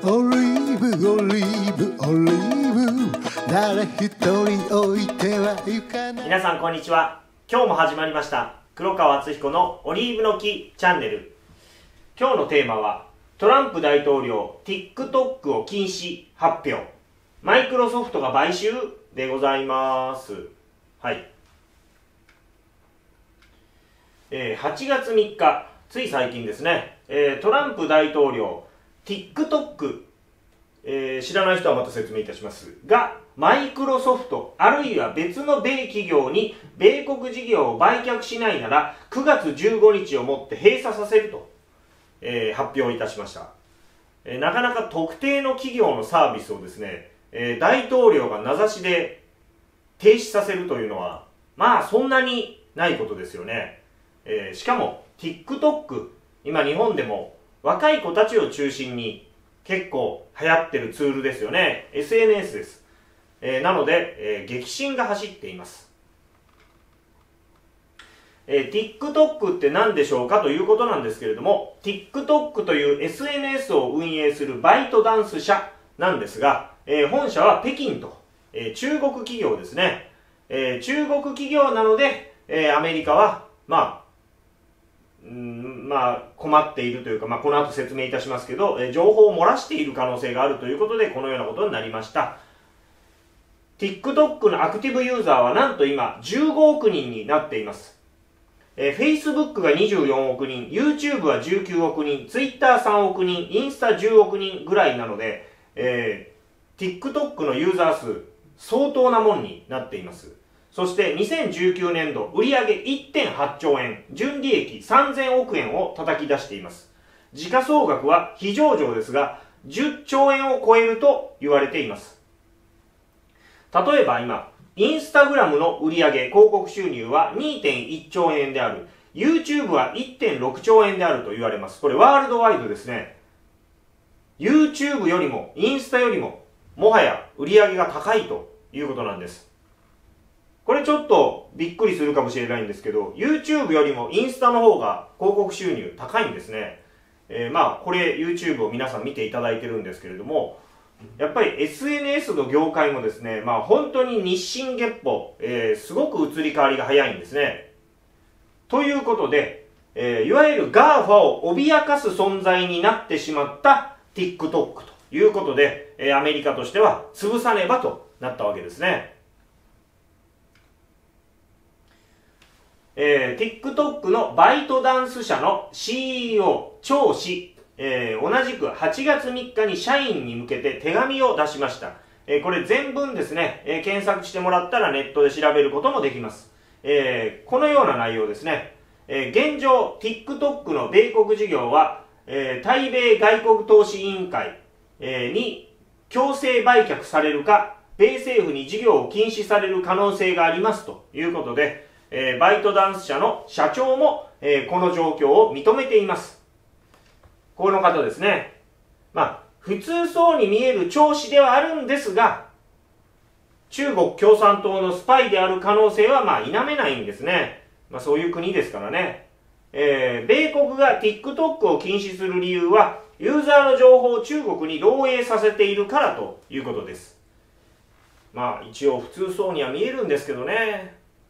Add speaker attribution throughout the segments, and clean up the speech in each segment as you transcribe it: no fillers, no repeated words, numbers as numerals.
Speaker 1: オリーブオリーブオリーブ誰一人置いてはゆかない。
Speaker 2: 皆さんこんにちは。今日も始まりました黒川敦彦のオリーブの木チャンネル。今日のテーマはトランプ大統領 TikTok を禁止発表、マイクロソフトが買収でございます。はい、8月3日、つい最近ですね、トランプ大統領 TikTok、知らない人はまた説明いたしますが、マイクロソフトあるいは別の米企業に米国事業を売却しないなら9月15日をもって閉鎖させると、発表いたしました。なかなか特定の企業のサービスをですね、大統領が名指しで停止させるというのはまあそんなにないことですよね。しかも TikTok、 今日本でも若い子たちを中心に結構流行ってるツールですよね。 SNS です。なので、激震が走っています。TikTok って何でしょうかということなんですけれども、 TikTok という SNS を運営するバイトダンス社なんですが、本社は北京と、中国企業ですね。中国企業なので、アメリカは困っているというか、この後説明いたしますけど、情報を漏らしている可能性があるということでこのようなことになりました。 TikTok のアクティブユーザーはなんと今15億人になっています。Facebook が24億人、YouTube は19億人、Twitter3 億人、インスタ10億人ぐらいなので、TikTok のユーザー数相当なもんになっています。そして2019年度売上 1.8 兆円、純利益3000億円を叩き出しています。時価総額は非上場ですが10兆円を超えると言われています。例えば今、インスタグラムの売上広告収入は 2.1 兆円である。YouTube は 1.6 兆円であると言われます。これワールドワイドですね。YouTube よりもインスタよりももはや売上が高いということなんです。これちょっとびっくりするかもしれないんですけど、 YouTube よりもインスタの方が広告収入高いんですね。これ YouTube を皆さん見ていただいてるんですけれども、やっぱり SNS の業界もですね、本当に日進月歩、すごく移り変わりが早いんですね。ということで、いわゆる GAFA を脅かす存在になってしまった TikTok ということで、アメリカとしては潰さねばとなったわけですね。TikTok のバイトダンス社の CEO 張氏、同じく8月3日に社員に向けて手紙を出しました。これ全文ですね、検索してもらったらネットで調べることもできます。このような内容ですね。現状 TikTok の米国事業は、対米外国投資委員会、に強制売却されるか、米政府に事業を禁止される可能性がありますということで、バイトダンス社の社長も、この状況を認めています。この方ですね。普通そうに見える張氏ではあるんですが、中国共産党のスパイである可能性は否めないんですね。そういう国ですからね。米国が TikTok を禁止する理由は、ユーザーの情報を中国に漏洩させているからということです。一応普通そうには見えるんですけどね。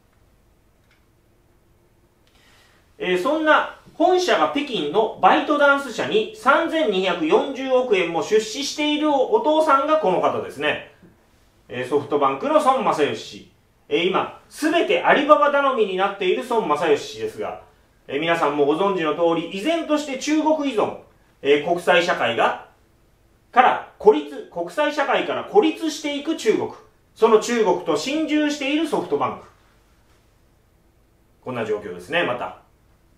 Speaker 2: そんな本社が北京のバイトダンス社に3240億円も出資しているお父さんがこの方ですね。ソフトバンクの孫正義氏。今、すべてアリババ頼みになっている孫正義氏ですが、皆さんもご存知の通り、依然として中国依存、国際社会から孤立していく中国。その中国と心中しているソフトバンク。こんな状況ですね、また。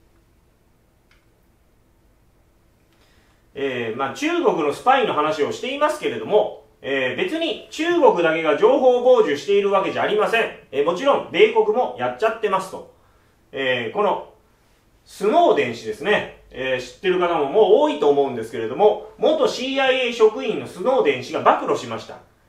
Speaker 2: 中国のスパイの話をしていますけれども、別に中国だけが情報傍受しているわけじゃありません。もちろん米国もやっちゃってますと。このスノーデン氏ですね、知ってる方ももう多いと思うんですけれども、元 CIA 職員のスノーデン氏が暴露しました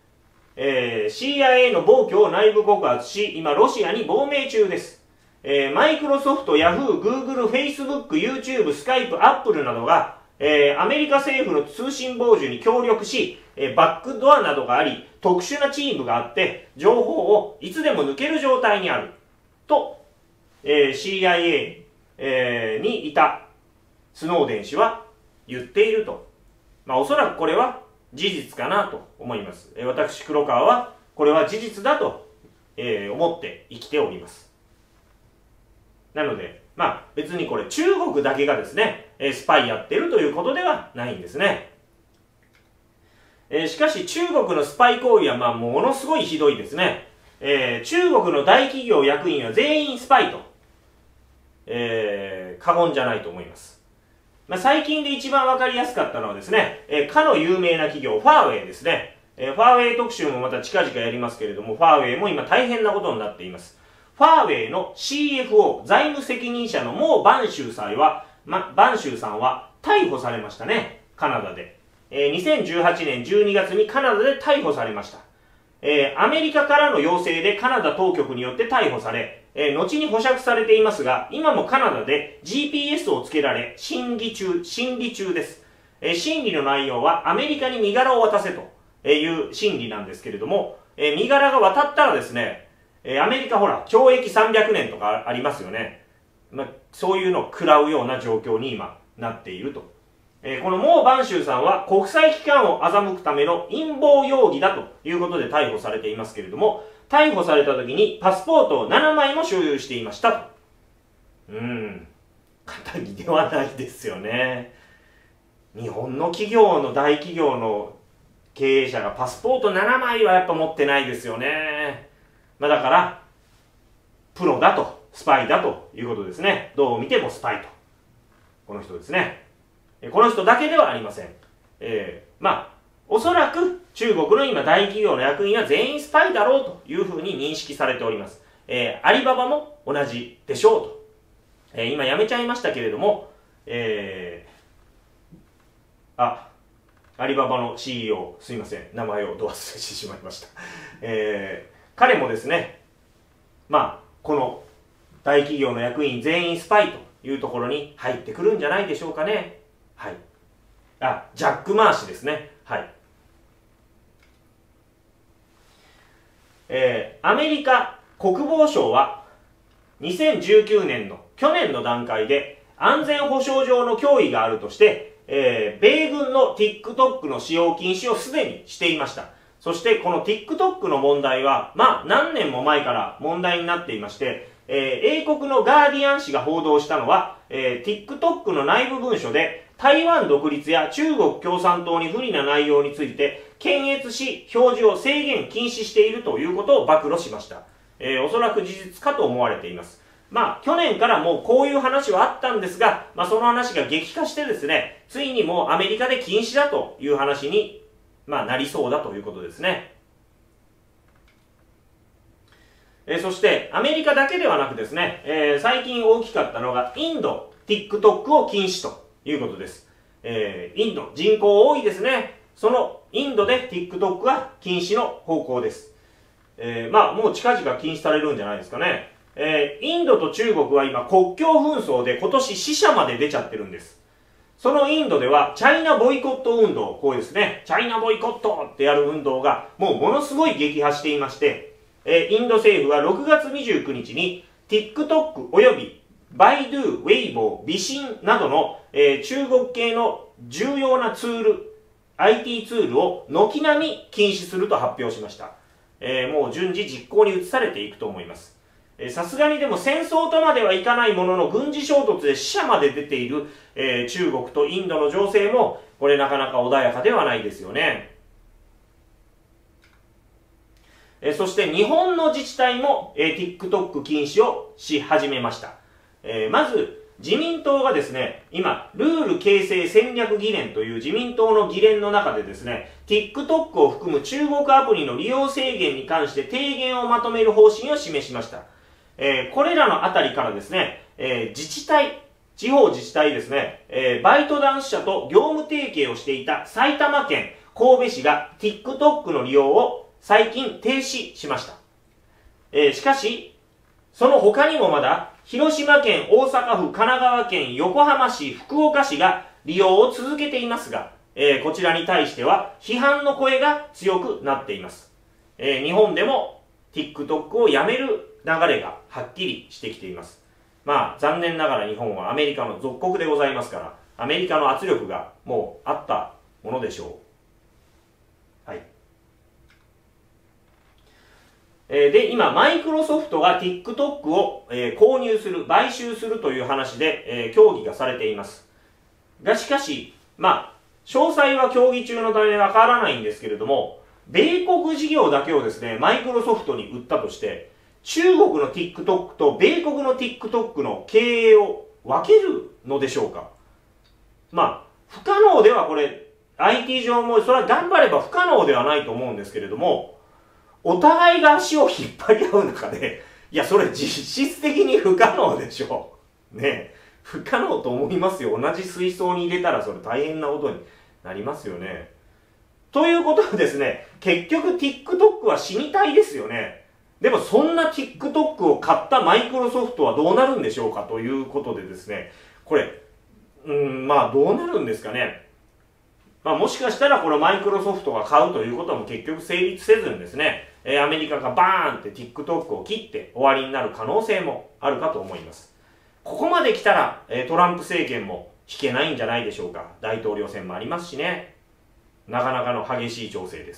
Speaker 2: 。CIA の暴挙を内部告発し、今ロシアに亡命中です。マイクロソフト、ヤフー、グーグル、フェイスブック、YouTube、スカイプ、アップルなどがアメリカ政府の通信傍受に協力し、バックドアなどがあり、特殊なチームがあって、情報をいつでも抜ける状態にある。と、CIA、にいたスノーデン氏は言っていると。おそらくこれは事実かなと思います。私、黒川は、これは事実だと、思って生きております。なので、別にこれ中国だけがですね、スパイやってるということではないんですね。しかし中国のスパイ行為はものすごいひどいですね。中国の大企業役員は全員スパイと、過言じゃないと思います。最近で一番わかりやすかったのはですね、かの有名な企業、ファーウェイですね。ファーウェイ特集もまた近々やりますけれども、ファーウェイも今大変なことになっています。ファーウェイの CFO、財務責任者のモー・バンシューさんは逮捕されましたね、カナダで。2018年12月にカナダで逮捕されました。アメリカからの要請でカナダ当局によって逮捕され、後に保釈されていますが、今もカナダで GPS をつけられ、審理中です。審理の内容はアメリカに身柄を渡せという審理なんですけれども、身柄が渡ったらですね、アメリカ懲役300年とかありますよね。そういうのを食らうような状況に今なっていると。このモー・バンシューさんは国際機関を欺くための陰謀容疑だということで逮捕されていますけれども、逮捕された時にパスポートを7枚も所有していましたと。肩着ではないですよね。日本の企業の大企業の経営者がパスポート7枚はやっぱ持ってないですよね。だからプロだと、スパイだということですね。どう見てもスパイと。この人ですね。この人だけではありません。おそらく中国の今大企業の役員は全員スパイだろうというふうに認識されております。アリババも同じでしょうと。今やめちゃいましたけれども、アリババの CEO、すいません、名前をど忘れしてしまいました。彼もですね、この大企業の役員全員スパイというところに入ってくるんじゃないでしょうかね。はい。ジャック・マー氏ですね。はい。アメリカ国防省は2019年の去年の段階で安全保障上の脅威があるとして、米軍の TikTok の使用禁止をすでにしていました。そしてこの TikTok の問題は何年も前から問題になっていまして、英国のガーディアン紙が報道したのは、TikTok の内部文書で台湾独立や中国共産党に不利な内容について検閲し表示を制限禁止しているということを暴露しました。おそらく事実かと思われています。去年からもうこういう話はあったんですが、その話が激化してですね、ついにもうアメリカで禁止だという話に、なりそうだということですね。そしてアメリカだけではなくですね、最近大きかったのがインド TikTok を禁止ということです。インド人口多いですね。そのインドで TikTok は禁止の方向です。もう近々禁止されるんじゃないですかね。インドと中国は今国境紛争で今年死者まで出ちゃってるんです。そのインドではチャイナボイコット運動、こうですね、チャイナボイコットってやる運動がもすごい激化していまして、インド政府は6月29日に TikTok およびバイドゥ、ウェイボー、微信などの、中国系の重要なツール、IT ツールを軒並み禁止すると発表しました。もう順次実行に移されていくと思います。さすがにでも戦争とまではいかないものの軍事衝突で死者まで出ている、中国とインドの情勢もこれなかなか穏やかではないですよね。そして日本の自治体も、TikTok 禁止をし始めました。まず自民党がですね、今ルール形成戦略議連という自民党の議連の中でですね、 TikTok を含む中国アプリの利用制限に関して提言をまとめる方針を示しました。これらのあたりからですね、自治体、地方自治体ですね、バイトダンス社と業務提携をしていた埼玉県神戸市が TikTok の利用を最近停止しました。しかしその他にもまだ広島県、大阪府、神奈川県、横浜市、福岡市が利用を続けていますが、こちらに対しては批判の声が強くなっています。日本でも TikTok をやめる流れがはっきりしてきています。まあ残念ながら日本はアメリカの属国でございますから、アメリカの圧力がもうあったものでしょう。はい。で、今、マイクロソフトが TikTok を、購入する、買収するという話で、協議がされています。が、しかし、まあ、詳細は協議中のためわからないんですけれども、米国事業だけをですね、マイクロソフトに売ったとして、中国の TikTok と米国の TikTok の経営を分けるのでしょうか。まあ、不可能ではこれ、IT 上も、それは頑張れば不可能ではないと思うんですけれども、お互いが足を引っ張り合う中で、いや、それ実質的に不可能でしょう。ねえ。不可能と思いますよ。同じ水槽に入れたらそれ大変なことになりますよね。ということはですね、結局 TikTok は死にたいですよね。でもそんな TikTok を買ったマイクロソフトはどうなるんでしょうかということでですね、これ、まあどうなるんですかね。まあもしかしたらこれマイクロソフトが買うということも結局成立せずにですね、アメリカがバーンって TikTok を切って終わりになる可能性もあるかと思います。ここまで来たら、トランプ政権も引けないんじゃないでしょうか。大統領選もありますしね。なかなかの激しい情勢です。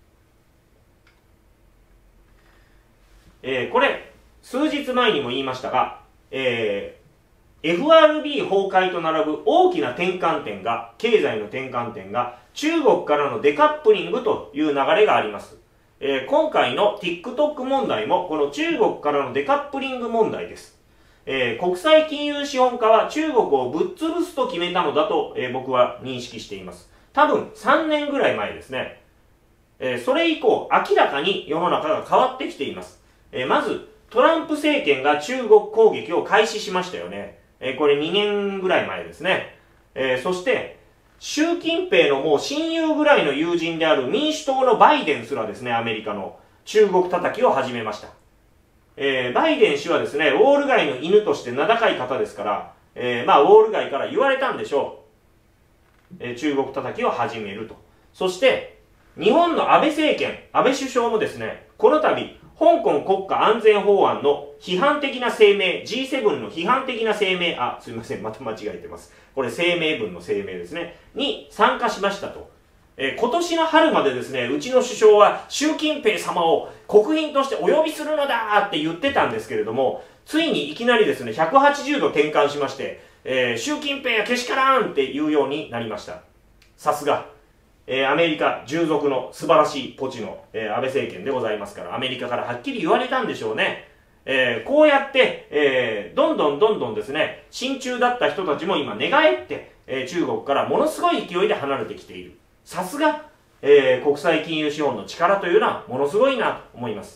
Speaker 2: これ、数日前にも言いましたが、FRB 崩壊と並ぶ大きな転換点が、経済の転換点が、中国からのデカップリングという流れがあります。今回の TikTok 問題も、この中国からのデカップリング問題です。国際金融資本家は中国をぶっ潰すと決めたのだと、僕は認識しています。多分3年ぐらい前ですね。それ以降、明らかに世の中が変わってきています。まず、トランプ政権が中国攻撃を開始しましたよね。これ2年ぐらい前ですね。そして、習近平のもう親友ぐらいの友人である民主党のバイデンすらですね、アメリカの中国叩きを始めました。バイデン氏はですね、ウォール街の犬として名高い方ですから、まあ、ウォール街から言われたんでしょう。中国叩きを始めると。そして、日本の安倍政権、安倍首相もですね、この度、香港国家安全法案の批判的な声明、G7 の批判的な声明、すいません、また間違えてます。これ声明文の声明ですね、に参加しましたと。今年の春までですね、うちの首相は習近平様を国賓としてお呼びするのだって言ってたんですけれども、ついにいきなりですね、180度転換しまして、習近平けしからんっていうようになりました。さすが、アメリカ従属の素晴らしいポチの、安倍政権でございますから、アメリカからはっきり言われたんでしょうね。こうやって、どんどんですね、親中だった人たちも今寝返って、中国からものすごい勢いで離れてきている。さすが、国際金融資本の力というのはものすごいなと思います。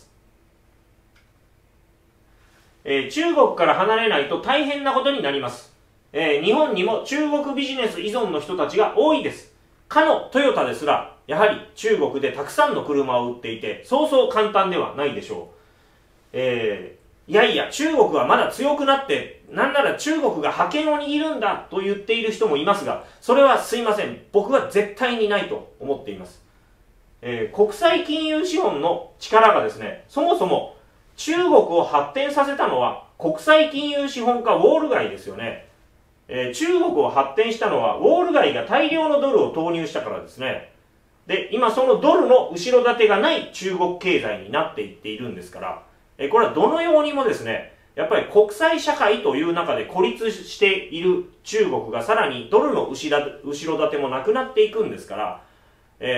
Speaker 2: 中国から離れないと大変なことになります。日本にも中国ビジネス依存の人たちが多いです。かのトヨタですら、やはり中国でたくさんの車を売っていて、そうそう簡単ではないでしょう。いやいや、中国はまだ強くなって、なんなら中国が覇権を握るんだと言っている人もいますが、それはすいません。僕は絶対にないと思っています。国際金融資本の力がですね、そもそも中国を発展させたのは国際金融資本家ウォール街ですよね。中国を発展したのはウォール街が大量のドルを投入したからですね。で、今そのドルの後ろ盾がない中国経済になっていっているんですから、これはどのようにもですね、やっぱり国際社会という中で孤立している中国がさらにドルの後ろ盾もなくなっていくんですから、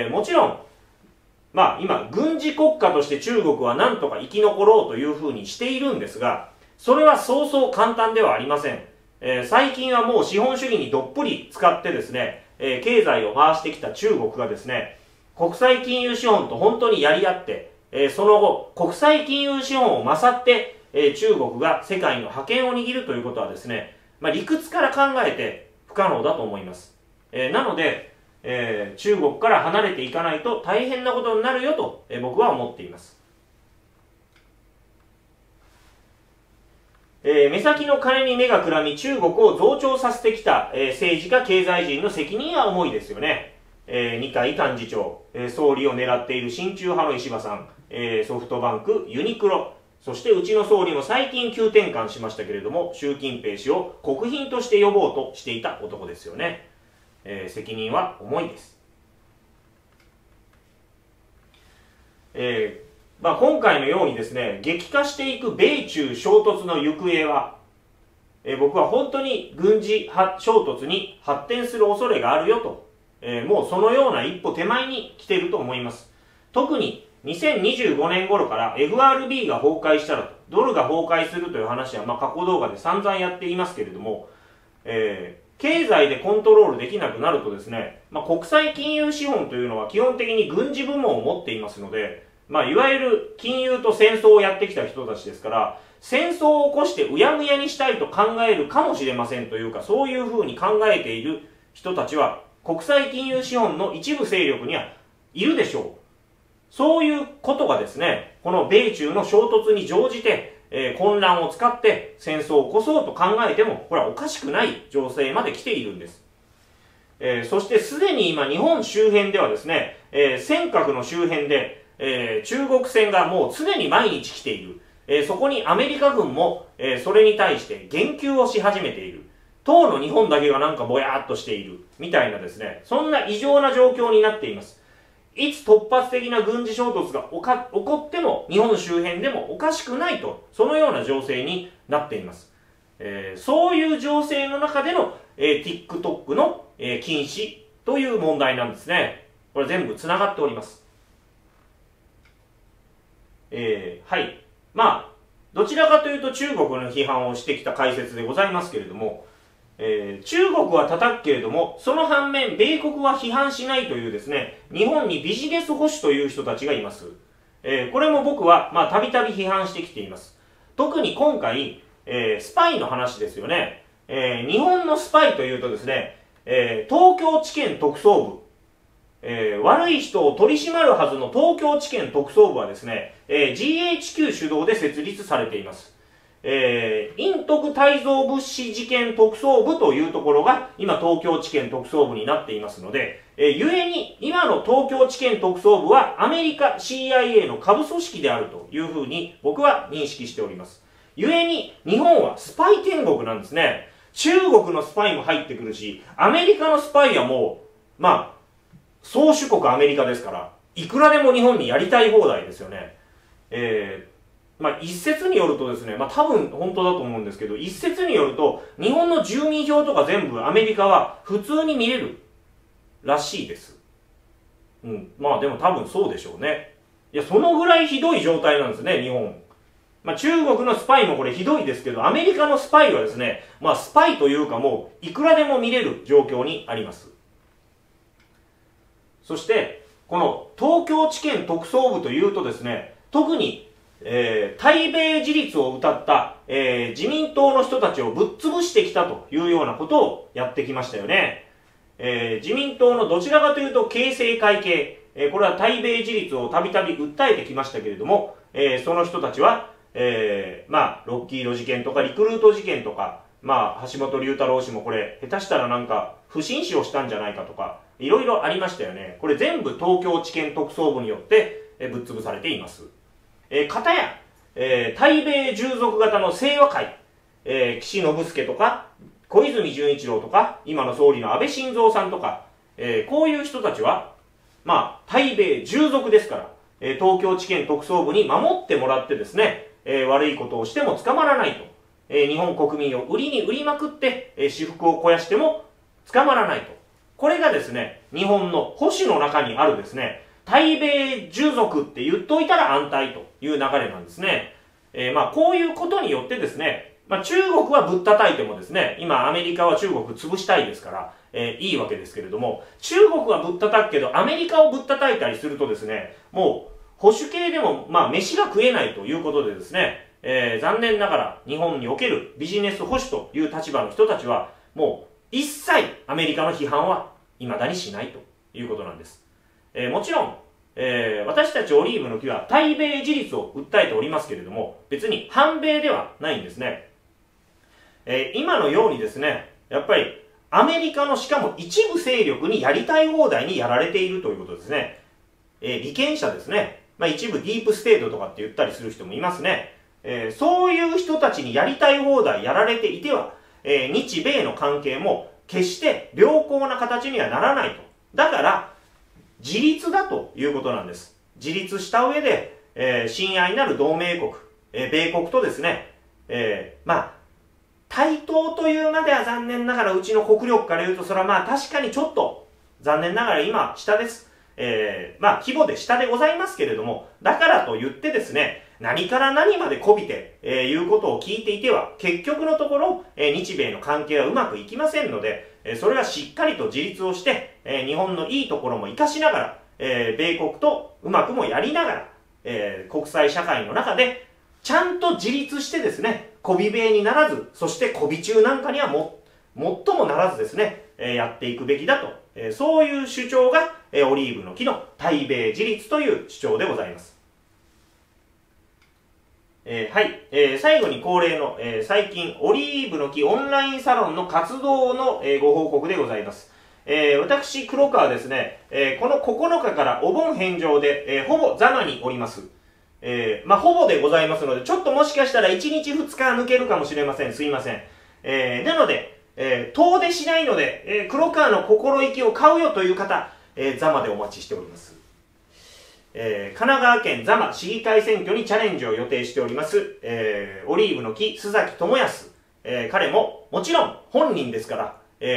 Speaker 2: もちろん、まあ今軍事国家として中国はなんとか生き残ろうというふうにしているんですが、それはそうそう簡単ではありません。最近はもう資本主義にどっぷり使ってですね、経済を回してきた中国がですね、国際金融資本と本当にやり合って、その後、国際金融資本を勝って、中国が世界の覇権を握るということはですね、理屈から考えて不可能だと思います。なので、中国から離れていかないと大変なことになるよと、僕は思っています。 目先の金に目がくらみ中国を増長させてきた、政治家経済人の責任は重いですよね。二階幹事長、総理を狙っている親中派の石破さん、ソフトバンク、ユニクロ、そしてうちの総理も最近急転換しましたけれども、習近平氏を国賓として呼ぼうとしていた男ですよね。責任は重いです。今回のようにですね、激化していく米中衝突の行方は、僕は本当に軍事衝突に発展する恐れがあるよと、もうそのような一歩手前に来ていると思います。特に2025年頃から FRB が崩壊したらと、ドルが崩壊するという話は過去動画で散々やっていますけれども、経済でコントロールできなくなるとですね、国際金融資本というのは基本的に軍事部門を持っていますので、いわゆる金融と戦争をやってきた人たちですから、戦争を起こしてうやむやにしたいと考えるかもしれませんというか、そういうふうに考えている人たちは、国際金融資本の一部勢力にはいるでしょう。そういうことがですね、この米中の衝突に乗じて、混乱を使って戦争を起こそうと考えても、これはおかしくない情勢まで来ているんです。そしてすでに今日本周辺ではですね、尖閣の周辺で、中国船がもう常に毎日来ている。そこにアメリカ軍も、それに対して言及をし始めている。当の日本だけがなんかぼやーっとしている。みたいなですね、そんな異常な状況になっています。いつ突発的な軍事衝突が起こっても日本周辺でもおかしくないと、そのような情勢になっています。そういう情勢の中での、TikTok の、禁止という問題なんですね。これ全部つながっております。はい。どちらかというと中国の批判をしてきた解説でございますけれども、中国は叩くけれども、その反面、米国は批判しないというですね、日本にビジネス保守という人たちがいます。これも僕は、たびたび批判してきています。特に今回、スパイの話ですよね。日本のスパイというとですね、東京地検特捜部、悪い人を取り締まるはずの東京地検特捜部はですね、GHQ 主導で設立されています。陰徳泰造物資事件特捜部というところが今東京地検特捜部になっていますので、ゆえに今の東京地検特捜部はアメリカ CIA の下部組織であるというふうに僕は認識しております。ゆえに日本はスパイ天国なんですね。中国のスパイも入ってくるし、アメリカのスパイはもう、宗主国アメリカですから、いくらでも日本にやりたい放題ですよね。一説によるとですね、多分本当だと思うんですけど、一説によると、日本の住民票とか全部アメリカは普通に見れるらしいです。でも多分そうでしょうね。いや、そのぐらいひどい状態なんですね、日本。中国のスパイもこれひどいですけど、アメリカのスパイはですね、スパイというかもう、いくらでも見れる状況にあります。そして、この東京地検特捜部というとですね、特に対米自立を謳った、自民党の人たちをぶっ潰してきたというようなことをやってきましたよね。自民党のどちらかというと形成会系、これは対米自立をたびたび訴えてきましたけれども、その人たちは、ロッキード事件とかリクルート事件とか、橋本龍太郎氏もこれ下手したらなんか不審死をしたんじゃないかとか、いろいろありましたよね。これ全部東京地検特捜部によってぶっ潰されています。かたや、対米従属型の清和会、岸信介とか小泉純一郎とか今の総理の安倍晋三さんとか、こういう人たちは対米従属ですから、東京地検特捜部に守ってもらってですね、悪いことをしても捕まらないと、日本国民を売りに売りまくって、私腹を肥やしても捕まらないと、これがですね、日本の保守の中にあるですね、対米従属って言っといたら安泰という流れなんですね。こういうことによってですね、中国はぶったたいてもですね、今アメリカは中国潰したいですから、いいわけですけれども、中国はぶったたくけどアメリカをぶったたいたりするとですね、もう保守系でも飯が食えないということでですね、残念ながら日本におけるビジネス保守という立場の人たちはもう一切アメリカの批判は未だにしないということなんです。もちろん、私たちオリーブの木は対米自立を訴えておりますけれども、別に反米ではないんですね。 今のようにですね、やっぱりアメリカのしかも一部勢力にやりたい放題にやられているということですね。利権者ですね。一部ディープステートとかって言ったりする人もいますね。そういう人たちにやりたい放題やられていては、日米の関係も決して良好な形にはならないと。だから、自立だということなんです。自立した上で、親愛なる同盟国、米国とですね、対等というまでは残念ながらうちの国力から言うと、それは確かにちょっと残念ながら今下です。規模で下でございますけれども、だからと言ってですね、何から何までこびて、いうことを聞いていては、結局のところ、日米の関係はうまくいきませんので、それはしっかりと自立をして、日本のいいところも活かしながら、米国とうまくもやりながら、国際社会の中で、ちゃんと自立してですね、こび米にならず、そしてこび中なんかには最もならずですね、やっていくべきだと、そういう主張が、オリーブの木の対米自立という主張でございます。最後に恒例の、最近オリーブの木オンラインサロンの活動の、ご報告でございます。私、黒川ですね、この9日からお盆返上で、ほぼ座間におります。ほぼでございますので、ちょっともしかしたら1日2日抜けるかもしれません。すいません。なので、遠出しないので、黒川の心意気を買うよという方、座間でお待ちしております。神奈川県座間市議会選挙にチャレンジを予定しております、オリーブの木須崎智康、彼ももちろん本人ですから、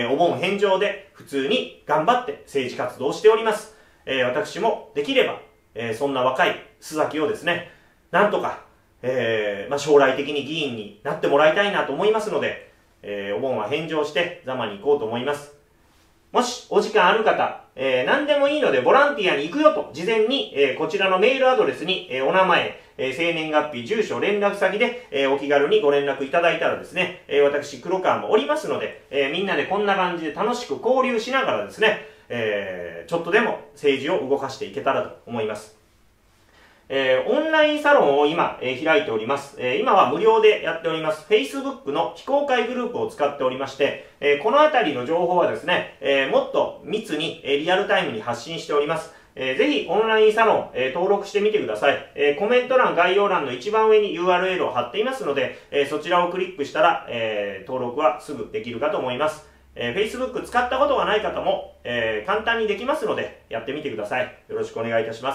Speaker 2: お盆返上で普通に頑張って政治活動をしております。私もできれば、そんな若い須崎をですね、なんとか、将来的に議員になってもらいたいなと思いますので、お盆は返上して座間に行こうと思います。もしお時間ある方、何でもいいのでボランティアに行くよと事前に、こちらのメールアドレスに、お名前、生年月日、住所、連絡先で、お気軽にご連絡いただいたらですね、私黒川もおりますので、みんなでこんな感じで楽しく交流しながらですね、ちょっとでも政治を動かしていけたらと思います。オンラインサロンを今、開いております。今は無料でやっております。Facebook の非公開グループを使っておりまして、このあたりの情報はですね、もっと密に、リアルタイムに発信しております。ぜひオンラインサロン、登録してみてください。コメント欄、概要欄の一番上に URL を貼っていますので、そちらをクリックしたら、登録はすぐできるかと思います。Facebook 使ったことがない方も、簡単にできますので、やってみてください。よろしくお願いいたします。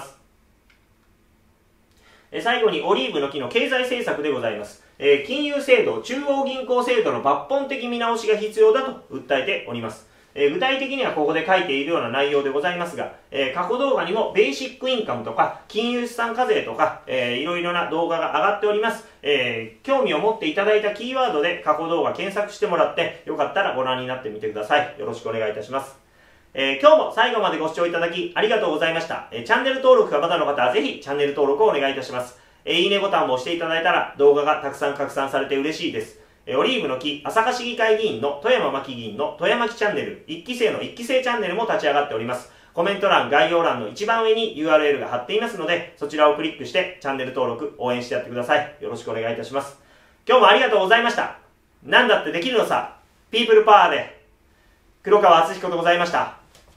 Speaker 2: 最後にオリーブの木の経済政策でございます。金融制度、中央銀行制度の抜本的見直しが必要だと訴えております。具体的にはここで書いているような内容でございますが、過去動画にもベーシックインカムとか金融資産課税とか、いろいろな動画が上がっております。興味を持っていただいたキーワードで過去動画検索してもらって、よかったらご覧になってみてください。よろしくお願いいたします。今日も最後までご視聴いただきありがとうございました。チャンネル登録がまだの方はぜひチャンネル登録をお願いいたします。いいねボタンも押していただいたら動画がたくさん拡散されて嬉しいです。オリーブの木朝霞市議会議員の富山真紀議員の富山木チャンネル、1期生の1期生チャンネルも立ち上がっております。コメント欄、概要欄の一番上に URL が貼っていますので、そちらをクリックしてチャンネル登録、応援してやってください。よろしくお願いいたします。今日もありがとうございました。なんだってできるのさ。ピープルパワーで、黒川敦彦でございました。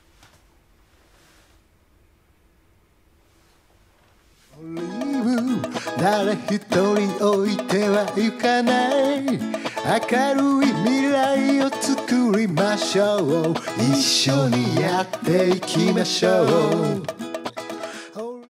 Speaker 1: 誰一人置いてはいかない明るい未来を作りましょう一緒にやっていきましょう